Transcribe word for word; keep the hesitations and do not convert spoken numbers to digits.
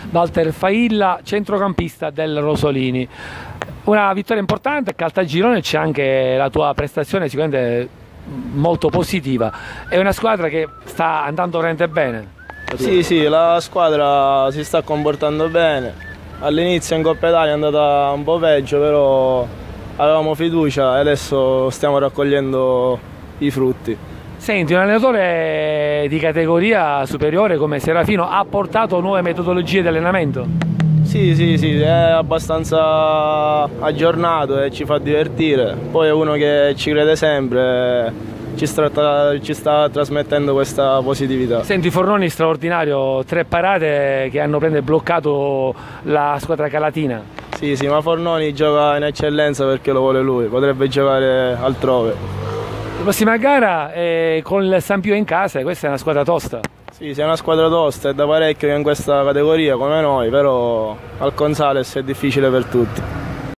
Walter Failla, centrocampista del Rosolini. Una vittoria importante, Caltagirone, c'è anche la tua prestazione sicuramente molto positiva. È una squadra che sta andando veramente bene. Sì, sì, la squadra si sta comportando bene. All'inizio in Coppa Italia è andata un po' peggio, però avevamo fiducia e adesso stiamo raccogliendo i frutti. Senti, un allenatore di categoria superiore come Serafino ha portato nuove metodologie di allenamento? Sì, sì, sì, è abbastanza aggiornato e ci fa divertire. Poi è uno che ci crede sempre, ci sta, ci sta trasmettendo questa positività. Senti, Fornoni straordinario, tre parate che hanno prende bloccato la squadra calatina. Sì, sì, ma Fornoni gioca in eccellenza perché lo vuole lui, potrebbe giocare altrove. La prossima gara è con il San Pio in casa, questa è una squadra tosta. Sì, sì, è una squadra tosta, è da parecchio in questa categoria come noi, però al Consales è difficile per tutti.